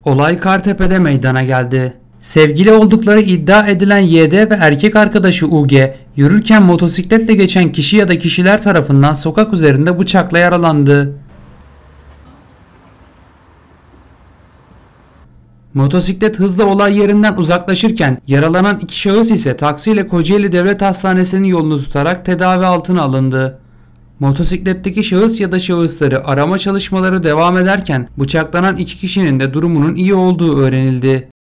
Olay Kartepe'de meydana geldi. Sevgili oldukları iddia edilen YD ve erkek arkadaşı UG, yürürken motosikletle geçen kişi ya da kişiler tarafından sokak üzerinde bıçakla yaralandı. Motosiklet hızla olay yerinden uzaklaşırken yaralanan iki şahıs ise taksiyle Kocaeli Devlet Hastanesi'nin yolunu tutarak tedavi altına alındı. Motosikletteki şahıs ya da şahısları arama çalışmaları devam ederken bıçaklanan iki kişinin de durumunun iyi olduğu öğrenildi.